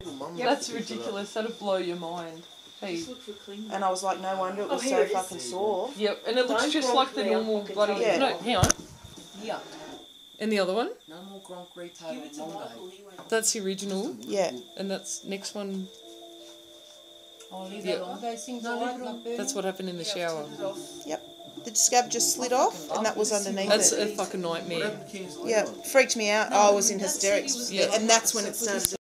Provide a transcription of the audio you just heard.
That's ridiculous. That'd blow your mind. Hey. And I was like, no wonder it was so fucking sore. Yep, and it looks just like the normal bloody... Yeah. No, hang on. Yeah. And the other one? No more Grand Retail Monday. That's the original. Yeah. And that's next one. Oh, leave that on. Those things That's what happened in the shower. Yep. The scab just slid off, and that was underneath That's it. a fucking nightmare. Yeah, freaked me out. I was in hysterics. Yeah, and that's when it started to